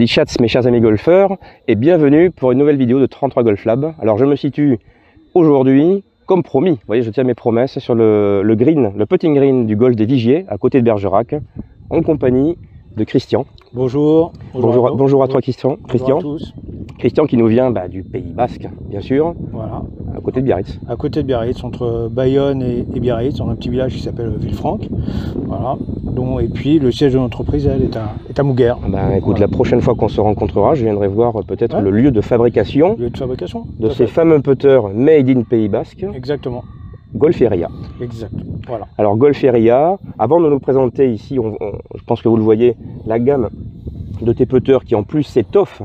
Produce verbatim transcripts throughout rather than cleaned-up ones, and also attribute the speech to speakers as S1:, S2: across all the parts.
S1: Les chats, mes chers amis golfeurs, et bienvenue pour une nouvelle vidéo de trente-trois Golf Lab. Alors je me situe aujourd'hui, comme promis, vous voyez, je tiens mes promesses, sur le, le green, le putting green du golf des Vigiers, à côté de Bergerac, en compagnie de Christian.
S2: Bonjour.
S1: Bonjour, bonjour, à, bonjour à toi Christian.
S2: Bonjour
S1: Christian.
S2: à tous.
S1: Christian qui nous vient bah, du Pays Basque, bien sûr,
S2: Voilà.
S1: à côté de Biarritz.
S2: À côté de Biarritz, entre Bayonne et, et Biarritz, dans un petit village qui s'appelle Villefranche. Voilà. Dont, et puis le siège de l'entreprise, elle, est à, est à Mouguer.
S1: Bah, écoute,
S2: voilà.
S1: La prochaine fois qu'on se rencontrera, je viendrai voir peut-être ouais. le lieu de fabrication,
S2: le lieu de, fabrication
S1: de ces fameux putters made in Pays Basque.
S2: Exactement.
S1: Golferia.
S2: Exact. Voilà.
S1: Alors Golferia, avant de nous présenter ici, on, on, je pense que vous le voyez, la gamme de tes putters qui en plus s'étoffe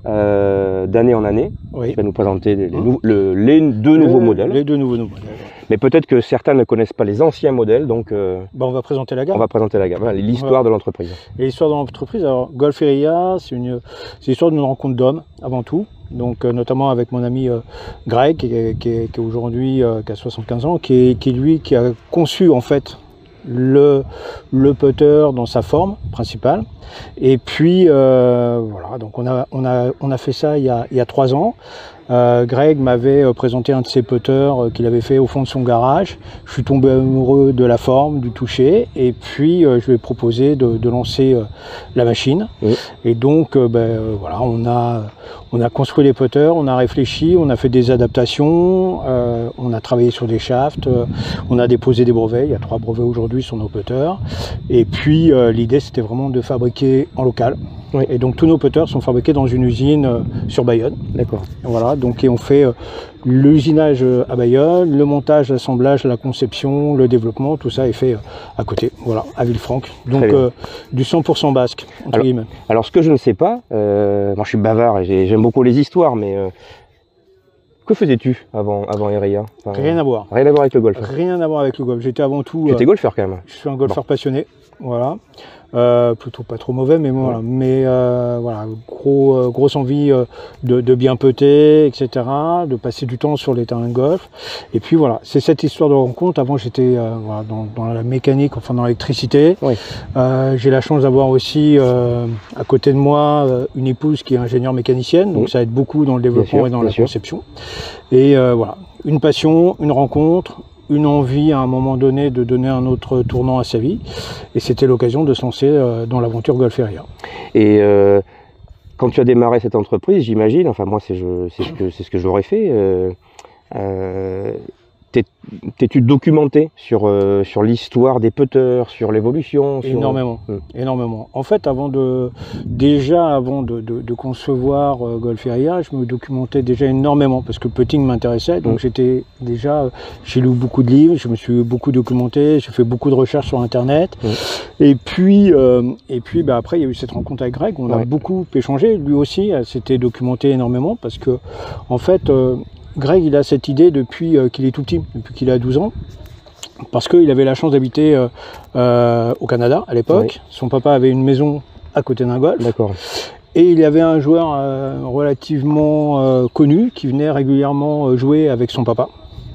S1: euh, d'année en année.
S2: Oui.
S1: Tu vas nous présenter les, les, nou le, les deux
S2: le,
S1: nouveaux modèles.
S2: Les deux nouveaux modèles.
S1: Mais peut-être que certains ne connaissent pas les anciens modèles, donc euh,
S2: ben, on va présenter la gamme.
S1: On va présenter la gamme, voilà, l'histoire voilà. de l'entreprise.
S2: L'histoire de l'entreprise, alors Golferia, c'est une c'est l'histoire d'une rencontre d'hommes avant tout. Donc euh, notamment avec mon ami euh, Greg, qui est, qui est, qui est aujourd'hui euh, qui a soixante-quinze ans, qui est, qui est lui qui a conçu en fait le, le putter dans sa forme principale. Et puis euh, voilà, donc on a, on a, on a fait ça il y a, il y a trois ans. Euh, Greg m'avait euh, présenté un de ses putters euh, qu'il avait fait au fond de son garage. Je suis tombé amoureux de la forme, du toucher, et puis euh, je lui ai proposé de, de lancer euh, la machine. Oui. Et donc euh, ben, euh, voilà, on a, on a construit les putters, on a réfléchi, on a fait des adaptations, euh, on a travaillé sur des shafts, euh, on a déposé des brevets. Il y a trois brevets aujourd'hui sur nos putters. Et puis euh, l'idée c'était vraiment de fabriquer en local. Oui. Et donc tous nos putters sont fabriqués dans une usine euh, sur Bayonne.
S1: D'accord.
S2: Voilà, donc et on fait euh, l'usinage à Bayonne, le montage, l'assemblage, la conception, le développement, tout ça est fait euh, à côté, voilà, à Villefranche. Donc euh, du cent pour cent basque, entre
S1: alors,
S2: guillemets.
S1: Alors ce que je ne sais pas, euh, moi je suis bavard et j'aime beaucoup les histoires, mais euh, que faisais-tu avant, avant Eria?
S2: Enfin, Rien à voir.
S1: Rien à voir avec le golf.
S2: Rien à voir avec le golf. J'étais avant tout.
S1: Tu étais euh, golfeur quand même.
S2: Je suis un golfeur bon. passionné, voilà. Euh, plutôt pas trop mauvais, mais voilà. Ouais. Mais euh, voilà, gros, euh, grosse envie euh, de, de bien putter, et cetera, de passer du temps sur les terrains de golf. Et puis voilà, c'est cette histoire de rencontre. Avant, j'étais euh, voilà, dans, dans la mécanique, enfin dans l'électricité. Oui. Euh, j'ai la chance d'avoir aussi euh, à côté de moi euh, une épouse qui est ingénieure mécanicienne, donc oui. ça aide beaucoup dans le développement sûr, et dans la sûr. conception. Et euh, voilà, une passion, une rencontre, une envie à un moment donné de donner un autre tournant à sa vie, et c'était l'occasion de se lancer euh, dans l'aventure Golferia.
S1: Et euh, quand tu as démarré cette entreprise, j'imagine, enfin moi c'est ce que c'est ce que j'aurais fait, euh, euh, t'es-tu documenté sur, euh, sur l'histoire des putters, sur l'évolution sur...
S2: Énormément, hum. énormément. En fait, avant de, déjà avant de, de, de concevoir euh, Golferia, je me documentais déjà énormément parce que le putting m'intéressait. Donc hum. j'étais déjà, j'ai lu beaucoup de livres, je me suis beaucoup documenté, j'ai fait beaucoup de recherches sur Internet. Hum. Et puis, euh, et puis bah, après, il y a eu cette rencontre avec Greg, on ouais. a beaucoup échangé. Lui aussi s'était documenté énormément parce que, en fait, euh, Greg, il a cette idée depuis euh, qu'il est tout petit, depuis qu'il a douze ans, parce qu'il avait la chance d'habiter euh, euh, au Canada à l'époque. Oui. Son papa avait une maison à côté d'un golf.
S1: D'accord.
S2: Et il y avait un joueur euh, relativement euh, connu qui venait régulièrement jouer avec son papa.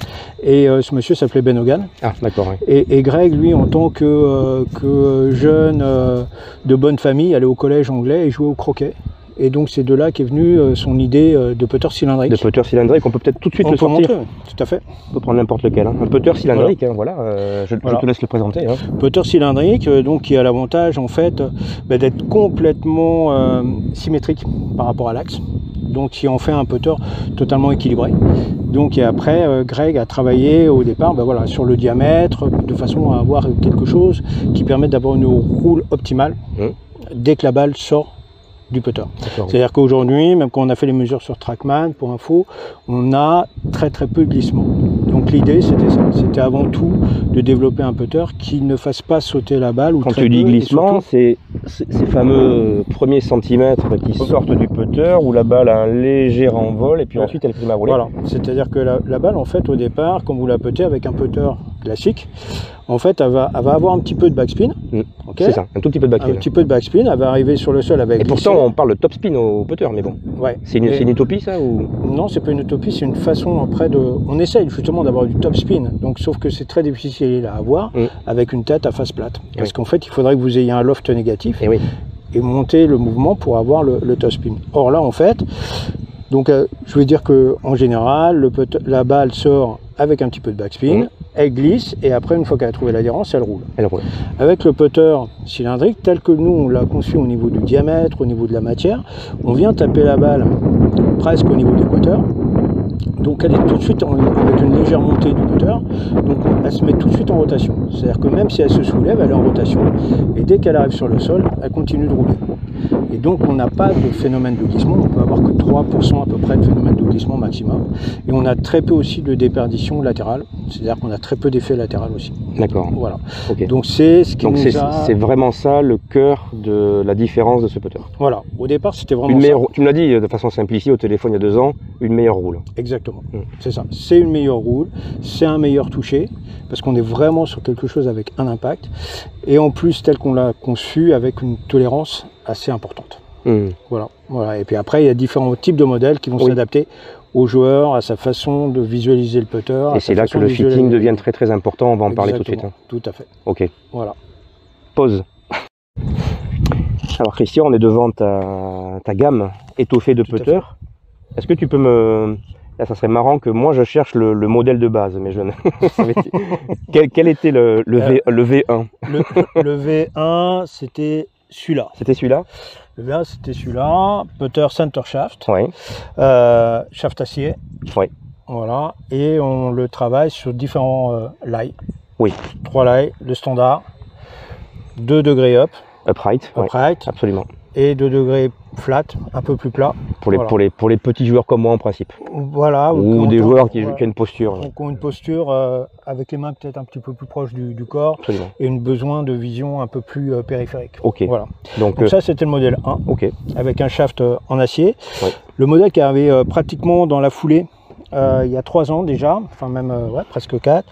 S2: Et euh, ce monsieur s'appelait Ben Hogan.
S1: Ah, d'accord. Oui.
S2: Et, et Greg, lui, en tant que, euh, que jeune euh, de bonne famille, allait au collège anglais et jouait au croquet. Et donc c'est de là qu'est venue euh, son idée euh, de putter cylindrique.
S1: De putter cylindrique, on peut peut-être tout de suite
S2: on
S1: le sortir.
S2: Montrer, tout à fait.
S1: On peut prendre n'importe lequel. Hein. Un putter cylindrique, voilà. Hein, voilà. Euh, je, voilà. je te laisse le présenter. Hein.
S2: Putter cylindrique, euh, donc qui a l'avantage en fait euh, bah, d'être complètement euh, symétrique par rapport à l'axe. Donc qui en fait un putter totalement équilibré. Donc et après, euh, Greg a travaillé au départ bah, voilà, sur le diamètre, de façon à avoir quelque chose qui permette d'avoir une roule optimale mmh. dès que la balle sort du putter. C'est-à-dire qu'aujourd'hui, même quand on a fait les mesures sur Trackman, pour info, on a très très peu de glissement. Donc l'idée c'était ça, c'était avant tout de développer un putter qui ne fasse pas sauter la balle. Ou
S1: quand
S2: très
S1: tu dis
S2: peu,
S1: glissement, c'est ces fameux premiers centimètres qui sortent du putter où la balle a un léger envol et puis ouais. ensuite elle prime à rouler.
S2: Voilà, c'est-à-dire que la, la balle en fait au départ, quand vous la puttez avec un putter classique, en fait elle va, elle va avoir un petit peu de backspin. Mmh. Okay,
S1: c'est ça, un tout petit peu de backspin.
S2: Un petit peu de backspin, elle va arriver sur le sol avec.
S1: Et pourtant on parle de top spin au putter, mais bon.
S2: Ouais.
S1: C'est une, une utopie ça ou...
S2: Non, c'est pas une utopie, c'est une façon après de. On essaye justement d'avoir du top spin, donc sauf que c'est très difficile à avoir mmh. avec une tête à face plate. Parce oui. qu'en fait il faudrait que vous ayez un loft négatif.
S1: Et oui.
S2: et monter le mouvement pour avoir le, le topspin. Or là, en fait, donc euh, je veux dire que en général, le putter, la balle sort avec un petit peu de backspin, mmh. elle glisse et après, une fois qu'elle a trouvé l'adhérence, elle roule.
S1: Elle roule.
S2: Avec le putter cylindrique, tel que nous on l'a conçu au niveau du diamètre, au niveau de la matière, on vient taper la balle presque au niveau de l'équateur. Donc elle est tout de suite en, avec une légère montée du putter, donc elle se met tout de suite en rotation. C'est-à-dire que même si elle se soulève, elle est en rotation, et dès qu'elle arrive sur le sol, elle continue de rouler. Et donc on n'a pas de phénomène de glissement, on peut avoir que trois pour cent à peu près de phénomène de glissement maximum. Et on a très peu aussi de déperdition latérale, c'est-à-dire qu'on a très peu d'effet latéral aussi.
S1: D'accord.
S2: Voilà.
S1: Okay.
S2: Donc c'est ce qui
S1: donc
S2: nous a...
S1: c'est vraiment ça le cœur de la différence de ce putter.
S2: Voilà, au départ c'était vraiment
S1: une meilleure,
S2: ça.
S1: Tu me l'as dit de façon simplifiée au téléphone il y a deux ans, une meilleure roule.
S2: Exactement, mmh. c'est ça. C'est une meilleure roule, c'est un meilleur toucher, parce qu'on est vraiment sur quelque chose avec un impact, et en plus tel qu'on l'a conçu avec une tolérance assez importante. Mmh. Voilà, voilà. Et puis après il y a différents types de modèles qui vont oui. s'adapter au joueur, à sa façon de visualiser le putter.
S1: Et c'est là que le fitting devient très très important, on va en Exactement. parler tout de suite. Hein.
S2: Tout à fait.
S1: Ok.
S2: Voilà.
S1: Pause. Alors Christian, on est devant ta, ta gamme étoffée de putter. Est-ce que tu peux me... Là, ça serait marrant que moi je cherche le, le modèle de base, mais je ne... quel, quel était le, le, v, le V un?
S2: le, le V un, c'était celui-là.
S1: C'était celui-là?
S2: Le V un, c'était celui-là. Putter center shaft.
S1: Oui.
S2: Euh, shaft acier.
S1: Oui.
S2: Voilà. Et on le travaille sur différents euh, lies.
S1: Oui.
S2: Trois lies, le standard. deux degrés up.
S1: Upright.
S2: Upright.
S1: Oui, absolument.
S2: Et deux degrés flat, un peu plus plat.
S1: Pour les,
S2: voilà.
S1: pour les, pour les petits joueurs comme moi en principe.
S2: Voilà.
S1: Ou des joueurs qui, voilà. qui ont une posture.
S2: Donc, ont une posture euh, avec les mains peut-être un petit peu plus proches du, du corps.
S1: Absolument. Et
S2: une besoin de vision un peu plus euh, périphérique.
S1: Ok.
S2: Voilà.
S1: Donc,
S2: Donc
S1: euh...
S2: ça c'était le modèle un.
S1: Ok.
S2: Avec un shaft euh, en acier.
S1: Oui.
S2: Le modèle qui arrivait euh, pratiquement dans la foulée. Euh, il y a trois ans déjà, enfin même euh, ouais, presque quatre,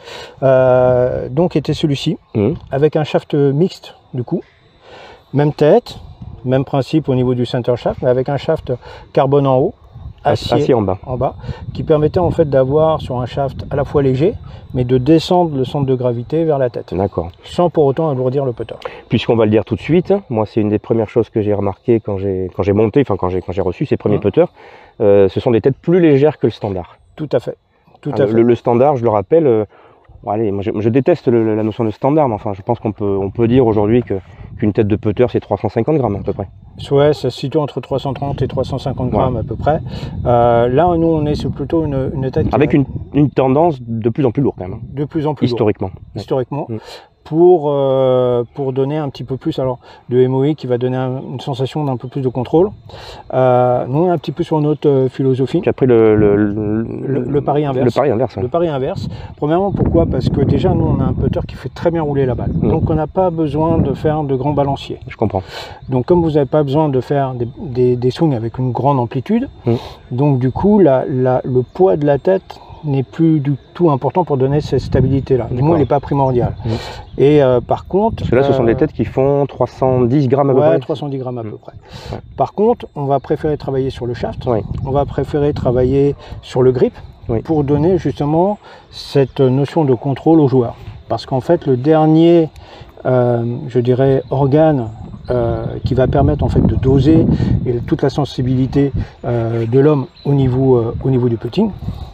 S2: euh, donc était celui-ci, mmh. avec un shaft mixte du coup, même tête, même principe au niveau du center shaft, mais avec un shaft carbone en haut, acier,
S1: acier en bas.
S2: en bas, qui permettait en fait d'avoir sur un shaft à la fois léger, mais de descendre le centre de gravité vers la tête.
S1: D'accord.
S2: Sans pour autant alourdir le putter.
S1: Puisqu'on va le dire tout de suite, moi c'est une des premières choses que j'ai remarqué quand j'ai quand j'ai monté, enfin quand j'ai quand j'ai reçu ces premiers mmh. putters, euh, ce sont des têtes plus légères que le standard.
S2: Tout à fait. Tout
S1: Alors,
S2: à fait.
S1: Le, le standard, je le rappelle, euh, bon, allez, moi je, je déteste le, la notion de standard, mais enfin je pense qu'on peut, on peut dire aujourd'hui que, qu'une tête de putter c'est trois cent cinquante grammes à peu près.
S2: Ouais, ça se situe entre trois cent trente et trois cent cinquante grammes
S1: ouais.
S2: à peu près. Euh, là, nous, on est sur plutôt une, une tête...
S1: Avec une, une tendance de plus en plus lourde quand même.
S2: De plus en plus
S1: Historiquement.
S2: lourde. Historiquement.
S1: Ouais.
S2: Pour, euh, pour donner un petit peu plus alors, de M O I qui va donner un, une sensation d'un peu plus de contrôle. Euh, nous, on est un petit peu sur notre euh, philosophie.
S1: Tu as pris le, le, le,
S2: le, le pari inverse.
S1: Le pari inverse. Ouais.
S2: Le pari inverse. Premièrement, pourquoi? Parce que déjà, nous, on a un putter qui fait très bien rouler la balle. Mmh. Donc, on n'a pas besoin de faire de grands balanciers.
S1: Je comprends.
S2: Donc, comme vous n'avez pas besoin de faire des, des, des swings avec une grande amplitude, mmh. donc du coup, la, la, le poids de la tête n'est plus du tout important pour donner cette stabilité-là. Du moins, il n'est pas primordial. Mmh. Et euh, par contre...
S1: Parce que là, ce sont euh, des têtes qui font trois cent dix grammes à peu
S2: ouais,
S1: près.
S2: trois cent dix grammes à mmh. peu près.
S1: Ouais.
S2: Par contre, on va préférer travailler sur le shaft.
S1: Ouais.
S2: On va préférer travailler sur le grip ouais. pour donner justement cette notion de contrôle au joueur. Parce qu'en fait, le dernier, euh, je dirais, organe Euh, qui va permettre en fait de doser et toute la sensibilité euh, de l'homme au niveau euh, au niveau du putting,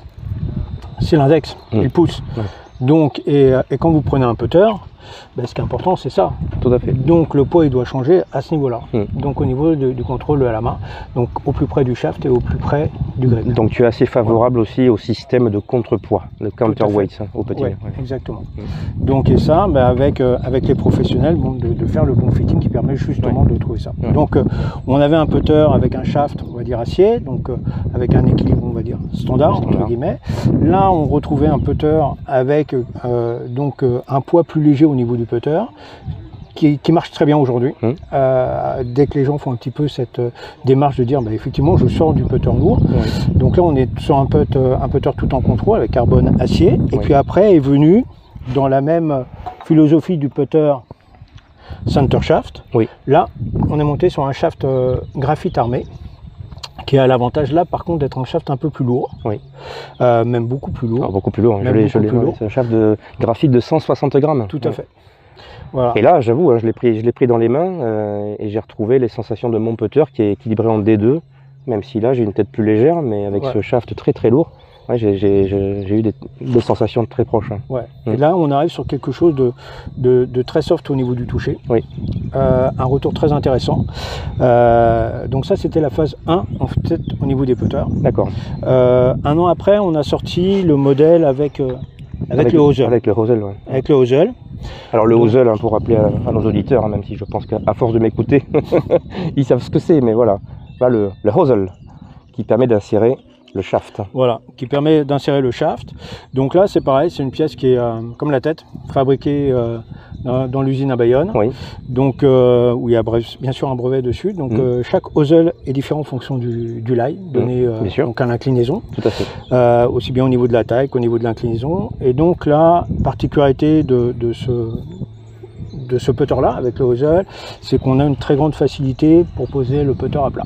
S2: c'est l'index, mmh. le pouce. Ouais. Donc et, et quand vous prenez un putter, ben, ce qui est important c'est ça.
S1: Tout à fait.
S2: Donc le poids il doit changer à ce niveau-là. Mmh. Donc au niveau de, du contrôle à la main, donc au plus près du shaft et au plus près du grip.
S1: Donc tu es assez favorable ouais. aussi au système de contrepoids, de counterweight hein, au putting.
S2: Ouais, ouais. Exactement. Mmh. Donc et ça, ben, avec euh, avec les professionnels, bon, de, de faire le bon fitting qui permet justement ouais. de trouver ça. Ouais. Donc euh, on avait un putter avec un shaft, on va dire acier, donc euh, avec un équilibre on va dire standard, standard. entre guillemets. Là on retrouvait un putter avec euh, donc euh, un poids plus léger au niveau du putter. Qui, qui marche très bien aujourd'hui. Mmh. Euh, dès que les gens font un petit peu cette euh, démarche de dire bah, effectivement je sors du putter lourd. Mmh. Donc là on est sur un putter, un putter tout en contrôle avec carbone acier. Et mmh. puis après est venu dans la même philosophie du putter center shaft. Oui. Là on est monté sur un shaft euh, graphite armé. Qui a l'avantage là par contre d'être un shaft un peu plus lourd, oui. euh, même beaucoup plus lourd.
S1: Alors, beaucoup plus lourd, hein. je l'ai, c'est un shaft de graphite de cent soixante grammes.
S2: Tout à ouais. fait. Voilà.
S1: Et là, j'avoue, hein, je l'ai pris, je l'ai pris dans les mains euh, et j'ai retrouvé les sensations de mon putter qui est équilibré en D deux, même si là j'ai une tête plus légère, mais avec ouais. ce shaft très très lourd, ouais, j'ai eu des, des sensations très proches. Hein.
S2: Ouais. Mmh. Et là, on arrive sur quelque chose de, de, de très soft au niveau du toucher.
S1: Oui.
S2: Euh, un retour très intéressant. Euh, donc ça, c'était la phase un, en fait, au niveau des putters.
S1: D'accord.
S2: Euh, un an après, on a sorti le modèle avec, euh, avec, avec le hosel.
S1: Avec le hosel, ouais.
S2: Avec le hosel.
S1: Alors le hosel, hein, pour rappeler à, à nos auditeurs, hein, même si je pense qu'à force de m'écouter, ils savent ce que c'est, mais voilà. Là, le, le hosel, qui permet d'insérer le shaft.
S2: Voilà, qui permet d'insérer le shaft. Donc là, c'est pareil, c'est une pièce qui est euh, comme la tête, fabriquée euh, dans, dans l'usine à Bayonne.
S1: Oui.
S2: Donc, euh, où il y a bien sûr un brevet dessus. Donc, mmh. euh, chaque hosel est différent en fonction du, du lie donné mmh, euh, donc à l'inclinaison.
S1: Tout à fait.
S2: Euh, aussi bien au niveau de la taille qu'au niveau de l'inclinaison. Et donc là, particularité de, de ce de ce putter là avec le hosel, c'est qu'on a une très grande facilité pour poser le putter à plat.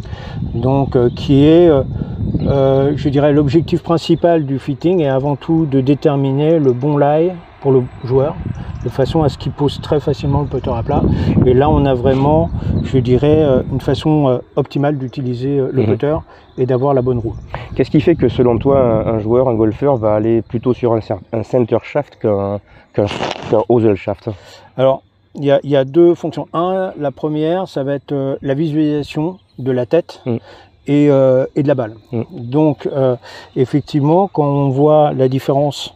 S2: Donc, euh, qui est euh, Euh, je dirais l'objectif principal du fitting est avant tout de déterminer le bon lie pour le joueur, de façon à ce qu'il pose très facilement le putter à plat. Et là, on a vraiment, je dirais, une façon optimale d'utiliser le mmh. putter et d'avoir la bonne roue.
S1: Qu'est-ce qui fait que, selon toi, un, un joueur, un golfeur, va aller plutôt sur un, un center shaft qu'un qu'un qu'un hosel shaft?
S2: Alors, il y a, y a deux fonctions. Un, la première, ça va être euh, la visualisation de la tête. Mmh. Et, euh, et de la balle. Mmh. Donc, euh, effectivement, quand on voit la différence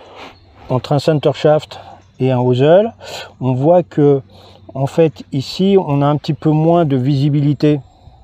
S2: entre un center shaft et un hosel, on voit que, en fait, ici, on a un petit peu moins de visibilité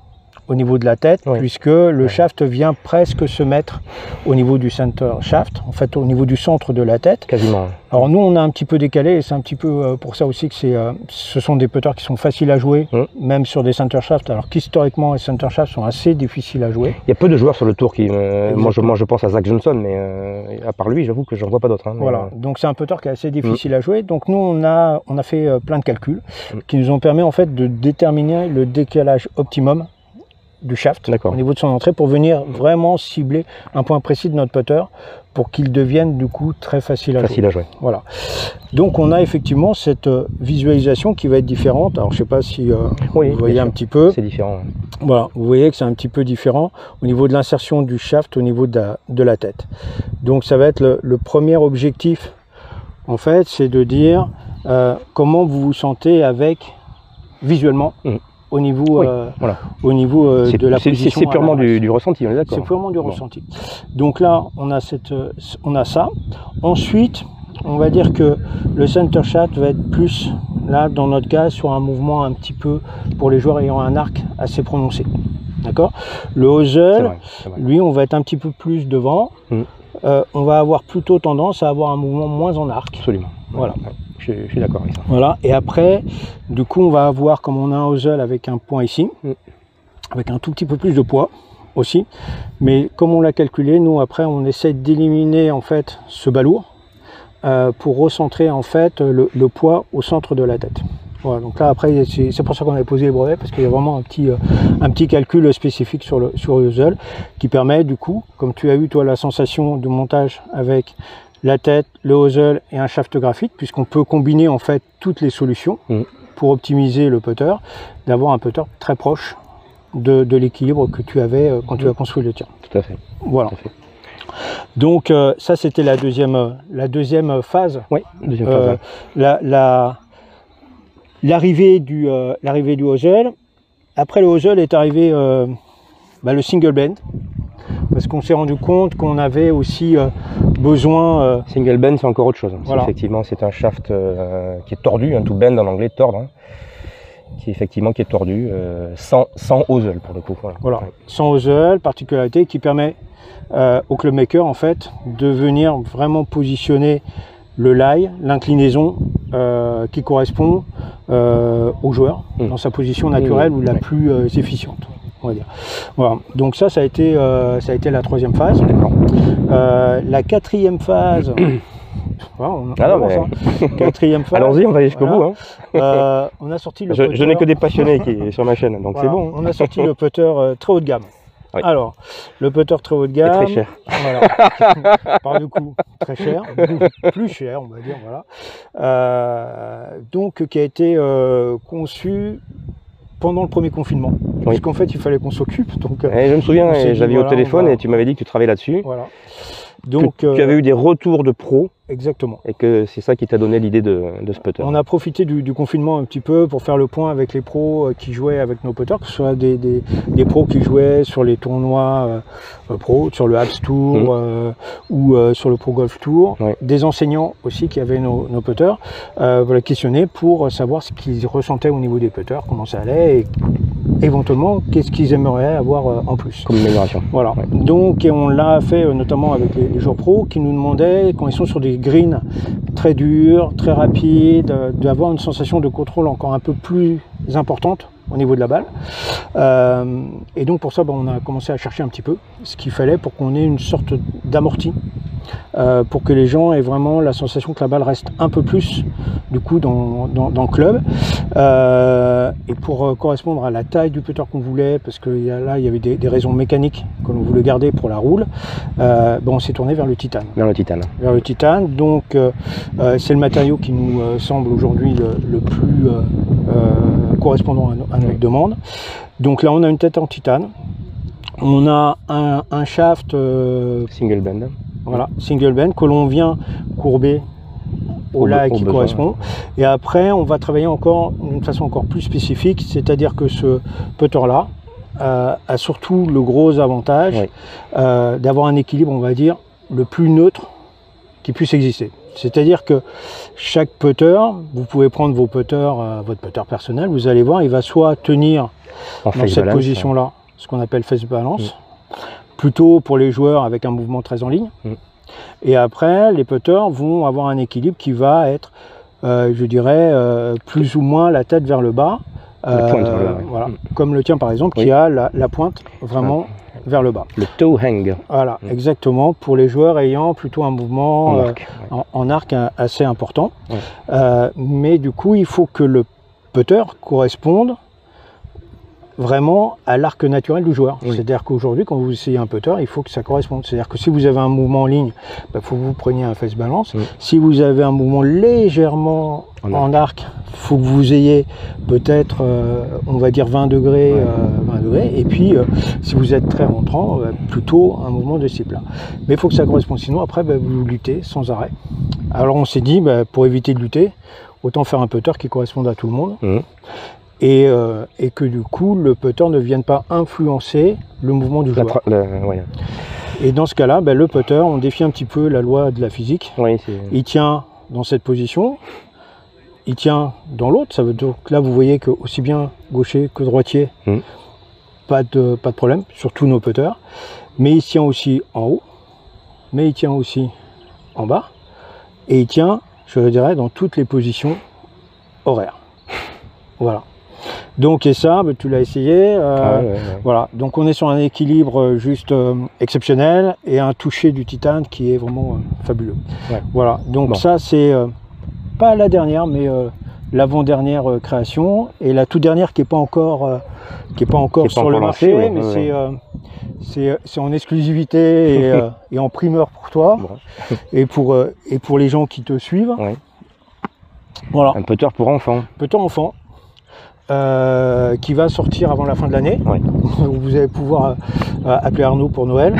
S2: au niveau de la tête, oui. puisque le shaft vient presque se mettre au niveau du center shaft, en fait, au niveau du centre de la tête.
S1: Quasiment.
S2: Alors nous, on a un petit peu décalé, et c'est un petit peu pour ça aussi que c'est, euh, ce sont des putters qui sont faciles à jouer, mmh. même sur des center shafts, alors qu'historiquement, les center shafts sont assez difficiles à jouer.
S1: Il y a peu de joueurs sur le tour qui... Euh, moi, je, moi, je pense à Zach Johnson, mais euh, à part lui, j'avoue que j'en vois pas d'autres. Hein,
S2: voilà,
S1: euh...
S2: donc c'est un putter qui est assez difficile mmh. à jouer. Donc nous, on a, on a fait euh, plein de calculs mmh. qui nous ont permis, en fait, de déterminer le décalage optimum du shaft au niveau de son entrée pour venir vraiment cibler un point précis de notre putter pour qu'il devienne du coup très facile à
S1: facile
S2: jouer.
S1: à jouer.
S2: Voilà. Donc on a effectivement cette euh, visualisation qui va être différente. Alors je sais pas si euh, oui, vous voyez un petit peu.
S1: C'est différent.
S2: Voilà, vous voyez que c'est un petit peu différent au niveau de l'insertion du shaft au niveau de la, de la tête. Donc ça va être le, le premier objectif en fait, c'est de dire euh, comment vous vous sentez avec visuellement. Mmh. Au niveau, oui, euh, voilà. au niveau euh, de la position.
S1: C'est purement du, du ressenti, on est d'accord.
S2: C'est purement du
S1: bon.
S2: ressenti. Donc là, on a, cette, on a ça. Ensuite, on va dire que le center shaft va être plus, là, dans notre cas, sur un mouvement un petit peu, pour les joueurs ayant un arc assez prononcé. D'accord. Le hosel, lui, on va être un petit peu plus devant. Mmh. Euh, on va avoir plutôt tendance à avoir un mouvement moins en arc.
S1: Absolument.
S2: Voilà.
S1: Ouais. Je, je suis d'accord avec ça.
S2: Voilà, et après, du coup, on va avoir, comme on a un hosel avec un point ici, mm. avec un tout petit peu plus de poids aussi, mais comme on l'a calculé, nous, après, on essaie d'éliminer, en fait, ce balourd euh, pour recentrer, en fait, le, le poids au centre de la tête. Voilà, donc là, après, c'est pour ça qu'on avait posé les brevets, parce qu'il y a vraiment un petit, euh, un petit calcul spécifique sur le, sur le hosel qui permet, du coup, comme tu as eu, toi, la sensation de montage avec la tête, le hosel et un shaft graphite, puisqu'on peut combiner en fait toutes les solutions mmh. pour optimiser le putter, d'avoir un putter très proche de, de l'équilibre que tu avais quand mmh. tu as construit le tien.
S1: Tout à fait.
S2: Voilà.
S1: Tout à fait.
S2: Donc euh, ça c'était la deuxième, la deuxième phase.
S1: Oui, deuxième phase. Euh,
S2: la, la, l'arrivée du, euh, l'arrivée du hosel. Après le hosel est arrivé euh, bah, le single bend. Parce qu'on s'est rendu compte qu'on avait aussi euh, besoin... Euh...
S1: Single bend, c'est encore autre chose. Voilà. Effectivement, c'est un shaft euh, qui est tordu, un to bend en anglais, tordre, hein, qui effectivement qui est tordu, euh, sans, sans hosel pour le coup. Voilà,
S2: voilà. Ouais. Sans hosel, particularité qui permet euh, au clubmaker en fait de venir vraiment positionner le lie, l'inclinaison euh, qui correspond euh, au joueur mmh. dans sa position naturelle mmh. ou la ouais. plus euh, efficiente. On va dire. Voilà. Donc ça, ça a été, euh, ça a été la troisième phase. Euh, la quatrième phase. voilà, on
S1: ah non, mais...
S2: Quatrième phase.
S1: Allons-y, on va aller jusqu'au
S2: voilà.
S1: bout. Hein.
S2: Euh, on a sorti le.
S1: Je,
S2: putter...
S1: je n'ai que des passionnés qui sur ma chaîne, donc voilà. C'est bon. Hein.
S2: On a sorti le putter euh, très haut de gamme.
S1: Oui.
S2: Alors, le putter très haut de
S1: Et
S2: gamme.
S1: très cher.
S2: Voilà. Par du coup, très cher, plus cher, on va dire, voilà. Euh, donc, qui a été euh, conçu pendant le premier confinement.
S1: Oui.
S2: Parce qu'en fait, il fallait qu'on s'occupe. Donc,
S1: Et je me souviens,
S2: on s'est dit,
S1: j'avais eu
S2: voilà,
S1: au téléphone
S2: on va-
S1: et tu m'avais dit que tu travaillais là-dessus.
S2: voilà.
S1: Que
S2: Donc,
S1: tu
S2: euh,
S1: avais eu des retours de pros
S2: exactement.
S1: et que c'est ça qui t'a donné l'idée de, de ce putter.
S2: On a profité du, du confinement un petit peu pour faire le point avec les pros euh, qui jouaient avec nos putters, que ce soit des, des, des pros qui jouaient sur les tournois euh, euh, pro, sur le Habs Tour
S1: Mmh.
S2: euh, ou euh, sur le Pro Golf Tour,
S1: Ouais.
S2: des enseignants aussi qui avaient nos, nos putters, euh, voilà, questionner pour savoir ce qu'ils ressentaient au niveau des putters, comment ça allait et éventuellement qu'est-ce qu'ils aimeraient avoir euh, en plus.
S1: Comme amélioration.
S2: Voilà,
S1: Ouais.
S2: donc et on l'a fait euh, notamment avec les, les joueurs pros qui nous demandaient, quand ils sont sur des greens très durs, très rapides, euh, d'avoir une sensation de contrôle encore un peu plus importante au niveau de la balle. Euh, et donc pour ça, ben, on a commencé à chercher un petit peu ce qu'il fallait pour qu'on ait une sorte d'amorti, euh, pour que les gens aient vraiment la sensation que la balle reste un peu plus du coup dans, dans, dans le club. Euh, et pour euh, correspondre à la taille du putter qu'on voulait, parce que y a, là il y avait des, des raisons mécaniques que l'on voulait garder pour la roule, euh, ben, on s'est tourné vers le titane.
S1: Vers le titane.
S2: Vers le titane, donc euh, euh, c'est le matériau qui nous euh, semble aujourd'hui le, le plus euh, euh, correspondant à, no- à notre demande. Donc là on a une tête en titane, on a un, un shaft euh,
S1: Single bend.
S2: voilà, single bend que l'on vient courber au
S1: Au
S2: là
S1: be- au
S2: qui
S1: besoin,
S2: correspond. Et après, on va travailler encore d'une façon encore plus spécifique, c'est-à-dire que ce putter-là euh, a surtout le gros avantage
S1: Oui.
S2: euh, d'avoir un équilibre, on va dire, le plus neutre qui puisse exister. C'est-à-dire que chaque putter, vous pouvez prendre vos putters, euh, votre putter personnel, vous allez voir, il va soit tenir
S1: En
S2: dans
S1: face
S2: cette
S1: balance,
S2: position-là, ce qu'on appelle face balance, plutôt pour les joueurs avec un mouvement très en ligne.
S1: Mm.
S2: Et après, les putters vont avoir un équilibre qui va être, euh, je dirais, euh, plus ou moins la tête vers le bas.
S1: La pointe vers le bas, ouais.
S2: Voilà.
S1: Mm.
S2: Comme le tien par exemple,
S1: Oui.
S2: qui a la, la pointe vraiment vers le bas.
S1: Le toe hang.
S2: Voilà,
S1: Mm.
S2: exactement, pour les joueurs ayant plutôt un mouvement
S1: En
S2: euh,
S1: arc. Ouais.
S2: en, en arc euh, assez important.
S1: Ouais.
S2: Euh, mais du coup, il faut que le putter corresponde vraiment à l'arc naturel du joueur.
S1: Oui.
S2: C'est-à-dire qu'aujourd'hui, quand vous essayez un putter, il faut que ça corresponde. C'est-à-dire que si vous avez un mouvement en ligne, il faut que vous preniez un face balance.
S1: Oui.
S2: Si vous avez un mouvement légèrement
S1: En
S2: en arc, il faut que vous ayez peut-être, euh, on va dire vingt degrés,
S1: Ouais.
S2: euh, vingt degrés. Et puis, euh, si vous êtes très rentrant, euh, plutôt un mouvement de ce type-là. Mais il faut que ça corresponde. Sinon, après, bah, vous luttez sans arrêt. Alors, on s'est dit, bah, pour éviter de lutter, autant faire un putter qui corresponde à tout le monde.
S1: Mmh.
S2: Et, euh, et que du coup le putter ne vienne pas influencer le mouvement du
S1: La
S2: joueur.
S1: tra- la- ouais.
S2: Et dans ce cas-là, ben, le putter, on défie un petit peu la loi de la physique.
S1: Oui, c'est-
S2: Il tient dans cette position, il tient dans l'autre. Ça veut dire que là, vous voyez que aussi bien gaucher que droitier,
S1: Mm.
S2: pas de pas de problème sur tous nos putters. Mais il tient aussi en haut, mais il tient aussi en bas, et il tient, je dirais, dans toutes les positions horaires. Voilà. Donc et ça, ben, tu l'as essayé. euh,
S1: Ah ouais, ouais, ouais.
S2: Voilà. Donc on est sur un équilibre euh, juste euh, exceptionnel et un toucher du titane qui est vraiment euh, fabuleux.
S1: Ouais.
S2: Voilà. Donc
S1: Bon.
S2: ça c'est euh, pas la dernière, mais euh, l'avant-dernière euh, création et la toute dernière qui est pas encore euh, qui est pas encore
S1: Qui est pas
S2: sur le
S1: encore
S2: marché,
S1: lancée, ouais,
S2: mais
S1: ouais,
S2: c'est
S1: ouais.
S2: euh, c'est c'est en exclusivité et, euh, et en primeur pour toi
S1: Bon.
S2: et pour euh, et pour les gens qui te suivent.
S1: Ouais.
S2: Voilà.
S1: Un putter pour enfants.
S2: Petit enfant. Euh, qui va sortir avant la fin de l'année.
S1: Ouais.
S2: Vous allez pouvoir euh, appeler Arnaud pour Noël.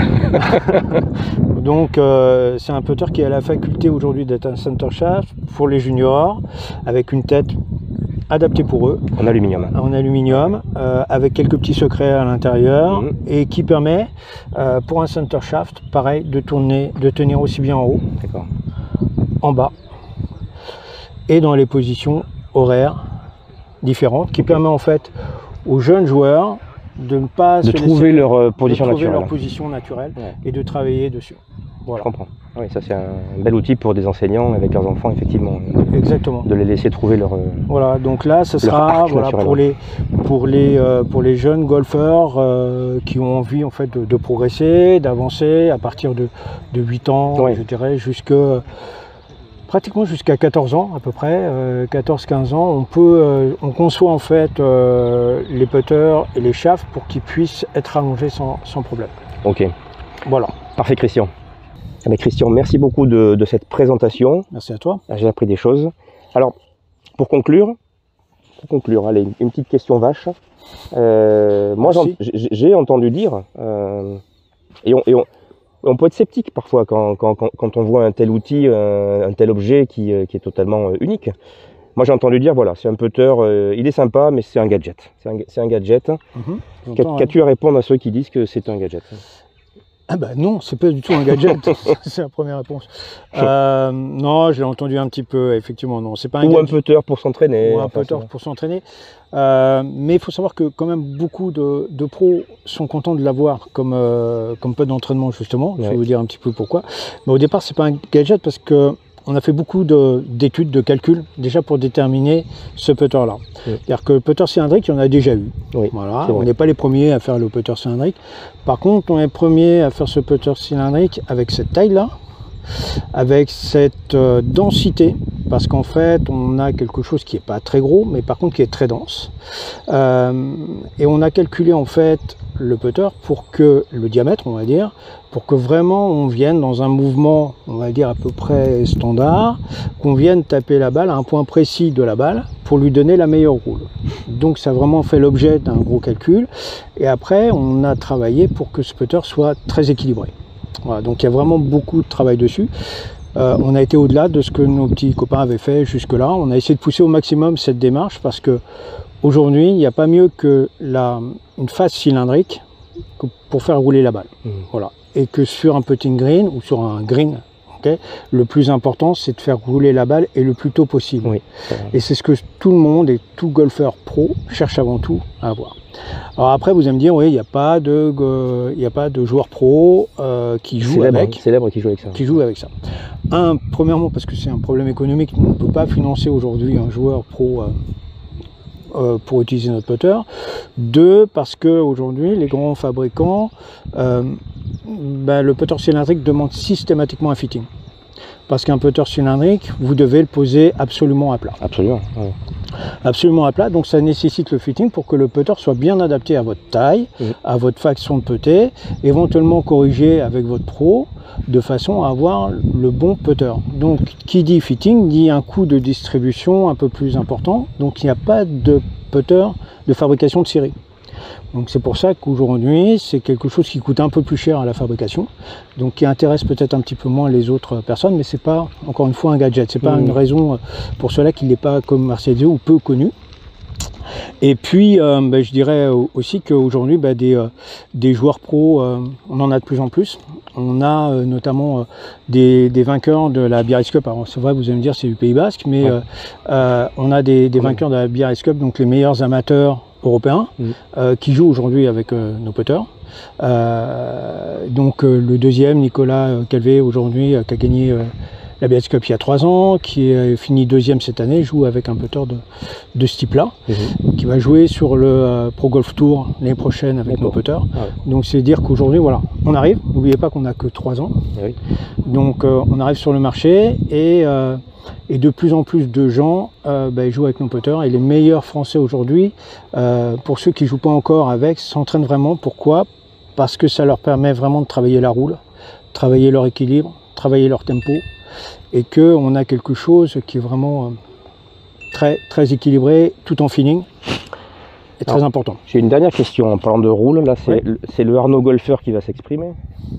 S2: Donc euh, c'est un putter qui a la faculté aujourd'hui d'être un center shaft pour les juniors, avec une tête adaptée pour eux,
S1: En aluminium.
S2: en aluminium, euh, avec quelques petits secrets à l'intérieur,
S1: Mhm.
S2: et qui permet euh, pour un center shaft, pareil, de tourner, de tenir aussi bien en haut,
S1: D'accord.
S2: en bas, et dans les positions horaires différentes, qui permet en fait aux jeunes joueurs de ne pas
S1: De
S2: se
S1: trouver
S2: laisser-
S1: leur euh,
S2: de
S1: position
S2: trouver
S1: naturelle.
S2: leur position naturelle
S1: Ouais.
S2: et de travailler dessus.
S1: Je
S2: Voilà,
S1: comprends. Oui, ça c'est un bel outil pour des enseignants avec leurs enfants, effectivement.
S2: exactement.
S1: De les laisser trouver leur. euh,
S2: Voilà, donc là, ce
S1: Leur
S2: sera
S1: arc
S2: voilà,
S1: naturel,
S2: pour,
S1: ouais.
S2: les, pour, les, euh, pour les jeunes golfeurs euh, qui ont envie en fait, de, de progresser, d'avancer à partir de, de huit ans,
S1: Ouais.
S2: je dirais, jusque pratiquement jusqu'à quatorze ans à peu près, euh, quatorze quinze ans, on peut, euh, on conçoit en fait euh, les putters et les shafts pour qu'ils puissent être allongés sans, sans problème.
S1: Ok.
S2: Voilà.
S1: Parfait, Christian. Ah ben, Christian, merci beaucoup de, de cette présentation.
S2: Merci à toi.
S1: J'ai appris des choses. Alors, pour conclure, pour conclure, allez, une petite question vache. Euh, moi, j'ai entendu dire, euh, et, on, et on, on peut être sceptique parfois quand, quand, quand, quand on voit un tel outil, un, un tel objet qui, qui est totalement unique. Moi, j'ai entendu dire, voilà, c'est un putter, euh, il est sympa, mais c'est un gadget. C'est un, un gadget.
S2: Mmh,
S1: Qu'as-tu ouais. à répondre à ceux qui disent que c'est un gadget?
S2: Ah bah non, c'est pas du tout un gadget, c'est la première réponse. Euh, non, j'ai entendu un petit peu, effectivement, non, c'est pas un
S1: Ou
S2: gadget.
S1: un putter pour s'entraîner.
S2: Ou un putter pour s'entraîner. Euh, mais il faut savoir que quand même beaucoup de, de pros sont contents de l'avoir comme, euh, comme putt d'entraînement justement. Ouais. Je vais vous dire un petit peu pourquoi. Mais au départ, c'est pas un gadget parce que on a fait beaucoup d'études, de, de calculs, déjà pour déterminer ce putter-là. Oui. C'est-à-dire que le putter cylindrique, il y en a déjà eu. Oui, voilà. On n'est pas les premiers à faire le putter cylindrique. Par contre, on est les premiers à faire ce putter cylindrique avec cette taille-là, avec cette euh, densité, parce qu'en fait, on a quelque chose qui n'est pas très gros, mais par contre qui est très dense. Euh, et on a calculé en fait le putter pour que, le diamètre, on va dire, pour que vraiment on vienne dans un mouvement, on va dire à peu près standard, qu'on vienne taper la balle à un point précis de la balle pour lui donner la meilleure roule. Donc ça a vraiment fait l'objet d'un gros calcul. Et après, on a travaillé pour que ce putter soit très équilibré. Voilà, donc il y a vraiment beaucoup de travail dessus. Euh, on a été au-delà de ce que nos petits copains avaient fait jusque-là. On a essayé de pousser au maximum cette démarche parce que aujourd'hui, il n'y a pas mieux que la, une face cylindrique pour faire rouler la balle. Mmh. Voilà. Et que sur un putting green ou sur un green, okay, le plus important, c'est de faire rouler la balle et le plus tôt possible. Oui, et c'est ce que tout le monde et tout golfeur pro cherche avant tout à avoir. Alors après, vous allez me dire, oui, il n'y a pas de, euh, il a pas de joueur pro euh, qui joue
S1: célèbre,
S2: avec,
S1: célèbre qui joue avec ça.
S2: Qui joue avec ça. Un, premièrement, parce que c'est un problème économique, on ne peut pas financer aujourd'hui un joueur pro euh, euh, pour utiliser notre putter. Deux, parce que aujourd'hui, les grands fabricants, euh, ben, le putter cylindrique demande systématiquement un fitting. Parce qu'un putter cylindrique, vous devez le poser absolument à plat.
S1: Absolument. Ouais.
S2: Absolument à plat, donc ça nécessite le fitting pour que le putter soit bien adapté à votre taille, mmh. à votre façon de putter, éventuellement corrigé avec votre pro, de façon à avoir le bon putter. Donc qui dit fitting dit un coût de distribution un peu plus important, donc il n'y a pas de putter de fabrication de série. Donc c'est pour ça qu'aujourd'hui, c'est quelque chose qui coûte un peu plus cher à la fabrication, donc qui intéresse peut-être un petit peu moins les autres personnes, mais c'est pas, encore une fois, un gadget. C'est pas mmh. une raison pour cela qu'il n'est pas commercialisé ou peu connu. Et puis, euh, bah, je dirais aussi qu'aujourd'hui, bah, des, euh, des joueurs pros, euh, on en a de plus en plus. On a euh, notamment euh, des, des vainqueurs de la Biarritz Cup. Alors c'est vrai, vous allez me dire, c'est du Pays Basque, mais ouais. euh, euh, on a des, des vainqueurs de la Biarritz Cup, donc les meilleurs amateurs européens, mmh. euh, qui jouent aujourd'hui avec euh, nos putters. Euh, donc euh, le deuxième, Nicolas Calvé, aujourd'hui, euh, qui a gagné euh, la Biarritz Cup il y a trois ans, qui a fini deuxième cette année, joue avec un putter de, de ce type-là, mmh. qui va jouer sur le euh, Pro Golf Tour l'année prochaine avec nos putters. Ah ouais. Donc c'est dire qu'aujourd'hui, voilà, on arrive. N'oubliez pas qu'on n'a que trois ans. Oui. Donc euh, on arrive sur le marché et euh, Et de plus en plus de gens euh, bah, jouent avec nos putters. Et les meilleurs Français aujourd'hui, euh, pour ceux qui ne jouent pas encore avec, s'entraînent vraiment. Pourquoi? Parce que ça leur permet vraiment de travailler la roule, travailler leur équilibre, travailler leur tempo. Et qu'on a quelque chose qui est vraiment euh, très, très équilibré, tout en feeling. Et très Alors, important.
S1: J'ai une dernière question en parlant de roule. Là, c'est oui. le Arnaud golfeur qui va s'exprimer.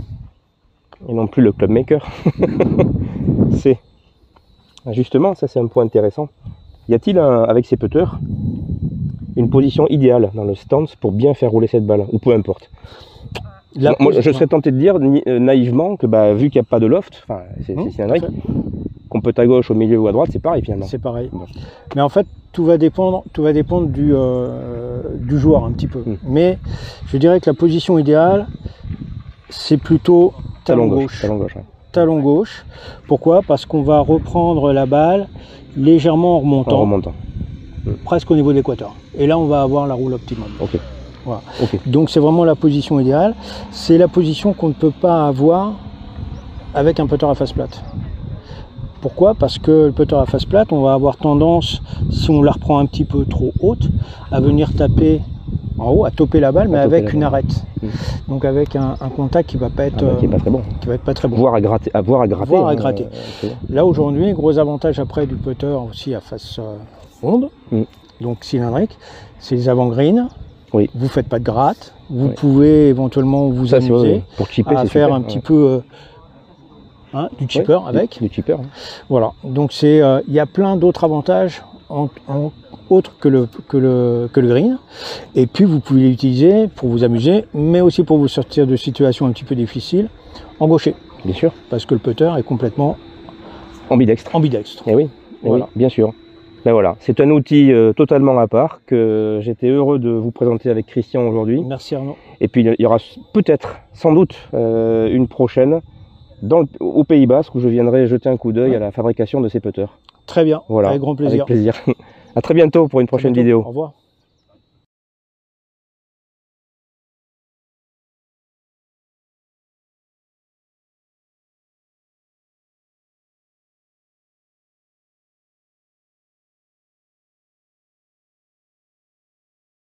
S1: Et non plus le club maker. C'est... Justement, ça c'est un point intéressant. Y a-t-il, avec ces putters, une position idéale dans le stance pour bien faire rouler cette balle, ou peu importe? La Moi, je serais tenté de dire naïvement que bah, vu qu'il n'y a pas de loft, enfin c'est mmh, cylindrique, qu'on peut à gauche, au milieu ou à droite, c'est pareil finalement.
S2: C'est pareil. Bon. Mais en fait, tout va dépendre, tout va dépendre du, euh, du joueur un petit peu. Mmh. Mais je dirais que la position idéale, c'est plutôt talon, talon gauche. gauche. Talon gauche, ouais. Talon gauche. Pourquoi? Parce qu'on va reprendre la balle légèrement en remontant,
S1: en remontant.
S2: Mmh. presque au niveau de l'équateur. Et là, on va avoir la roule optimum.
S1: Okay.
S2: Voilà. Okay. Donc c'est vraiment la position idéale. C'est la position qu'on ne peut pas avoir avec un putter à face plate. Pourquoi? Parce que le putter à face plate, on va avoir tendance, si on la reprend un petit peu trop haute, à venir taper en haut, à toper la balle, mais avec une arête. Mmh. Donc avec un, un contact qui va pas être,
S1: ah bah, qui est pas très bon.
S2: Qui va être pas très bon.
S1: Voire à gratter. À, voire à gratter.
S2: Voire à
S1: hein,
S2: gratter.
S1: Euh,
S2: Là aujourd'hui, gros avantage après du putter aussi à face euh, ronde, mmh. donc cylindrique, c'est les avant-greens. Oui. Vous faites pas de gratte. Vous oui. pouvez éventuellement vous Ça, amuser
S1: pour chipper,
S2: à faire
S1: super,
S2: un
S1: ouais.
S2: petit peu euh, hein, du chipper
S1: ouais,
S2: avec.
S1: Du, du chipper. Hein.
S2: Voilà. Donc c'est, il euh, y a plein d'autres avantages en, en, autres que le, que, le, que le green. Et puis vous pouvez l'utiliser pour vous amuser, mais aussi pour vous sortir de situations un petit peu difficiles en gaucher.
S1: Bien sûr.
S2: Parce que le putter est complètement
S1: ambidextre.
S2: Ambidextre.
S1: Et oui, et voilà. oui, bien sûr. Ben voilà, c'est un outil euh, totalement à part que j'étais heureux de vous présenter avec Christian aujourd'hui.
S2: Merci Arnaud.
S1: Et puis il y aura peut-être, sans doute, euh, une prochaine dans le, au Pays Basque où je viendrai jeter un coup d'œil ouais. à la fabrication de ces putters.
S2: Très bien,
S1: voilà,
S2: avec grand plaisir.
S1: Avec plaisir. À très bientôt pour une prochaine vidéo.
S2: Au revoir.